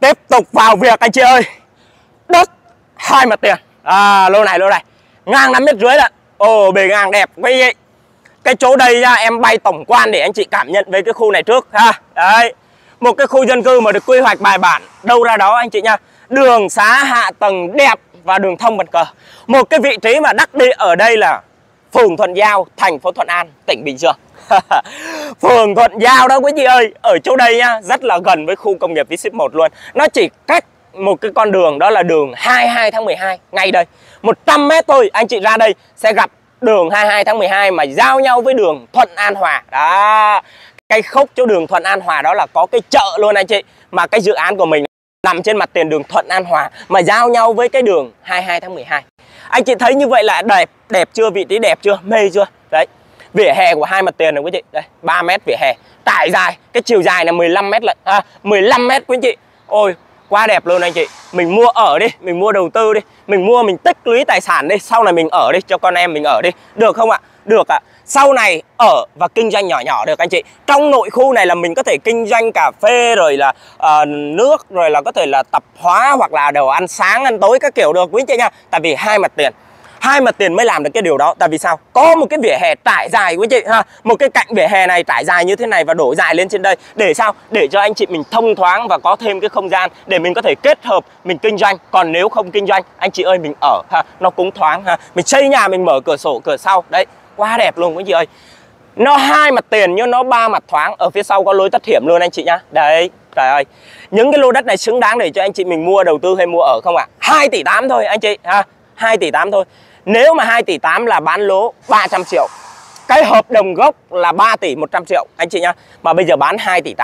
Tiếp tục vào việc anh chị ơi. Đất 2 mặt tiền. Lô này ngang 5,5 m lận. Ồ, bề ngang đẹp quý vị. Cái chỗ đây nha, em bay tổng quan để anh chị cảm nhận về cái khu này trước ha. Đấy, một cái khu dân cư mà được quy hoạch bài bản đâu ra đó anh chị nha. Đường xá hạ tầng đẹp và đường thông bật cờ. Một cái vị trí mà đắc địa ở đây là phường Thuận Giao, thành phố Thuận An, tỉnh Bình Dương. Phường Thuận Giao đó quý chị ơi. Ở chỗ đây nha, rất là gần với khu công nghiệp V-Ship 1 luôn. Nó chỉ cách một cái con đường, đó là đường 22 tháng 12 ngay đây, 100 m thôi. Anh chị ra đây sẽ gặp đường 22 tháng 12 mà giao nhau với đường Thuận An Hòa. Đó, cái khúc chỗ đường Thuận An Hòa đó là có cái chợ luôn anh chị. Mà cái dự án của mình nằm trên mặt tiền đường Thuận An Hòa mà giao nhau với cái đường 22 tháng 12. Anh chị thấy như vậy là đẹp chưa? Vị trí đẹp chưa? Mê chưa? Đấy, vỉa hè của 2 mặt tiền này quý chị. Đây, 3 m vỉa hè, trải dài, cái chiều dài là 15 m lận. 15 m quý chị. Ôi, quá đẹp luôn anh chị. Mình mua ở đi, mình mua đầu tư đi, mình mua mình tích lũy tài sản đi, sau này mình ở đi, cho con em mình ở đi, được không ạ? Được ạ. Sau này ở và kinh doanh nhỏ nhỏ được anh chị. Trong nội khu này là mình có thể kinh doanh cà phê, rồi là nước, rồi là có thể là tạp hóa, hoặc là đồ ăn sáng ăn tối các kiểu được quý chị nha. Tại vì 2 mặt tiền, 2 mặt tiền mới làm được cái điều đó. Tại vì sao? Có một cái vỉa hè trải dài quý chị ha. Một cái cạnh vỉa hè này trải dài như thế này và đổ dài lên trên đây. Để sao? Để cho anh chị mình thông thoáng và có thêm cái không gian để mình có thể kết hợp mình kinh doanh. Còn nếu không kinh doanh, anh chị ơi, mình ở ha, nó cũng thoáng ha. Mình xây nhà mình mở cửa sổ cửa sau. Đấy, quá đẹp luôn quý chị ơi. Nó 2 mặt tiền nhưng nó 3 mặt thoáng. Ở phía sau có lối thoát hiểm luôn anh chị nhá. Đấy, trời ơi. Những cái lô đất này xứng đáng để cho anh chị mình mua đầu tư hay mua ở không ạ? 2,8 tỷ thôi anh chị ha. 2,8 tỷ thôi. Nếu mà 2,8 tỷ là bán lỗ 300 triệu. Cái hợp đồng gốc là 3,1 tỷ anh chị nhá. Mà bây giờ bán 2,8 tỷ.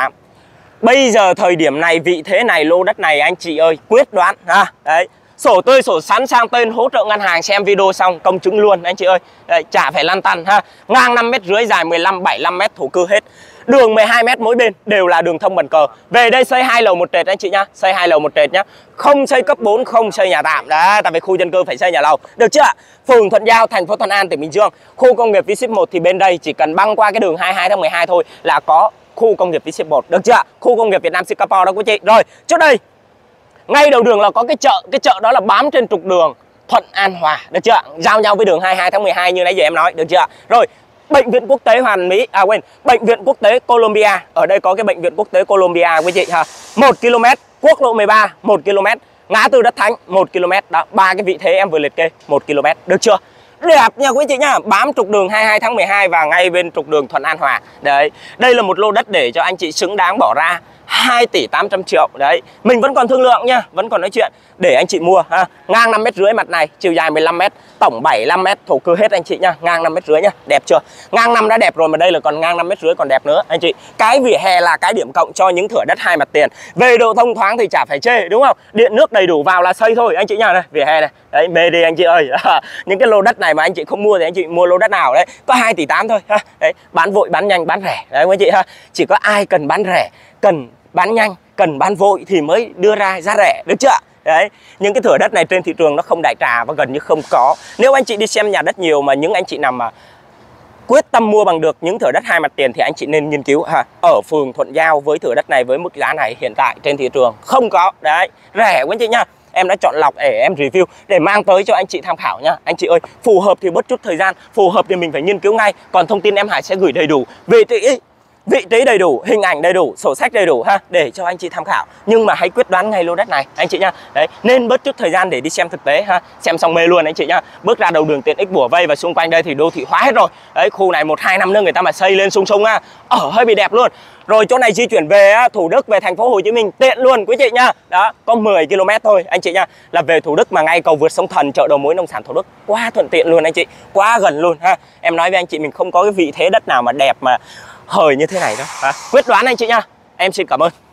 Bây giờ thời điểm này, vị thế này, lô đất này anh chị ơi, quyết đoán ha. Đấy, sổ tươi sổ sắn sang tên, hỗ trợ ngân hàng, xem video xong công chứng luôn anh chị ơi. Đấy, chả phải lăn tăn ha. Ngang 5,5 m, dài 15 75 m, thổ cư hết. Đường 12 m mỗi bên đều là đường thông bần cờ. Về đây xây 2 lầu 1 trệt anh chị nhá. Xây 2 lầu 1 trệt nhá. Không xây cấp 4, không xây nhà tạm. Đấy, tại vì khu dân cư phải xây nhà lầu. Được chưa ạ? Phường Thuận Giao, thành phố Thuận An, tỉnh Bình Dương. Khu công nghiệp V-Ship 1 thì bên đây chỉ cần băng qua cái đường 22 tháng 12 thôi là có khu công nghiệp V-Ship 1. Được chưa ạ? Khu công nghiệp Việt Nam Singapore đó quý chị. Rồi, trước đây ngay đầu đường là có cái chợ đó là bám trên trục đường Thuận An Hòa. Được chưa ạ? Giao nhau với đường 22 tháng 12 như nãy giờ em nói. Được chưa ạ? Rồi, bệnh viện quốc tế Hoàn Mỹ, bệnh viện quốc tế Colombia. Ở đây có cái bệnh viện quốc tế Colombia quý chị ha. 1 km, quốc lộ 13 1 km, ngã tư Đất Thánh 1 km. Đó, 3 cái vị thế em vừa liệt kê 1 km. Được chưa? Đẹp nha quý chị nhá. Bám trục đường 22 tháng 12 và ngay bên trục đường Thuận An Hòa. Đấy, đây là một lô đất để cho anh chị xứng đáng bỏ ra 2,8 tỷ. Đấy, mình vẫn còn thương lượng nha, vẫn còn nói chuyện để anh chị mua ha. Ngang 5,5 m mặt này, chiều dài 15 m, tổng 75 m, thổ cư hết anh chị nha. Ngang 5,5 m nhá, đẹp chưa? Ngang 5 đã đẹp rồi mà đây là còn ngang 5,5 m còn đẹp nữa anh chị. Cái vỉa hè là cái điểm cộng cho những thửa đất 2 mặt tiền. Về độ thông thoáng thì chả phải chê đúng không? Điện nước đầy đủ vào là xây thôi anh chị nha. Này, vỉa hè này. Đấy, mê đi anh chị ơi. Những cái lô đất này mà anh chị không mua thì anh chị mua lô đất nào đấy. Có 2,8 tỷ thôi ha. Đấy, bán vội, bán nhanh, bán rẻ. Đấy quý chị ha. Chỉ có ai cần bán rẻ, cần bán nhanh, cần bán vội thì mới đưa ra giá rẻ, được chưa ạ? Đấy, những cái thửa đất này trên thị trường nó không đại trà và gần như không có. Nếu anh chị đi xem nhà đất nhiều mà những anh chị nào mà quyết tâm mua bằng được những thửa đất 2 mặt tiền thì anh chị nên nghiên cứu ha. Ở phường Thuận Giao với thửa đất này với mức giá này hiện tại trên thị trường không có. Đấy, rẻ quý anh chị nha. Em đã chọn lọc để em review để mang tới cho anh chị tham khảo nha. Anh chị ơi, phù hợp thì bớt chút thời gian, phù hợp thì mình phải nghiên cứu ngay. Còn thông tin em Hải sẽ gửi đầy đủ về vị trí đầy đủ, hình ảnh đầy đủ, sổ sách đầy đủ ha, để cho anh chị tham khảo. Nhưng mà hãy quyết đoán ngay lô đất này anh chị nha. Đấy, nên bớt chút thời gian để đi xem thực tế ha. Xem xong mê luôn anh chị nha. Bước ra đầu đường tiện ích bủa vây và xung quanh đây thì đô thị hóa hết rồi. Đấy, khu này 1-2 năm nữa người ta mà xây lên sung sung ha, ở hơi bị đẹp luôn. Rồi chỗ này di chuyển về Thủ Đức, về thành phố Hồ Chí Minh tiện luôn quý chị nha. Đó, có 10 km thôi anh chị nha. Là về Thủ Đức mà ngay cầu vượt sông Thần, chợ đầu mối nông sản Thủ Đức, quá thuận tiện luôn anh chị, quá gần luôn ha. Em nói với anh chị mình không có cái vị thế đất nào mà đẹp mà hời như thế này đâu. Quyết đoán anh chị nha. Em xin cảm ơn.